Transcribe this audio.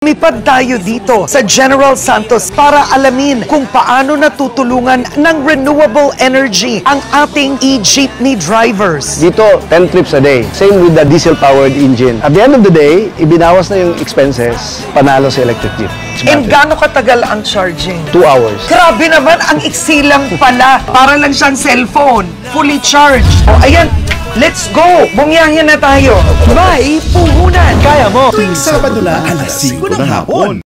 Lumipad tayo dito sa General Santos para alamin kung paano natutulungan ng renewable energy ang ating e-jeepney drivers. Dito, 10 trips a day. Same with the diesel-powered engine. At the end of the day, ibinawas na yung expenses, panalo sa electric jeep. And gaano katagal ang charging? 2 hours. Grabe naman, ang iksi lang pala. Para lang siyang cellphone, fully charged. O ayan, let's go! Bumiyahyan na tayo. May puhunan! Kaya mo! Tuwing Sabado na, alas 5 ng hapon.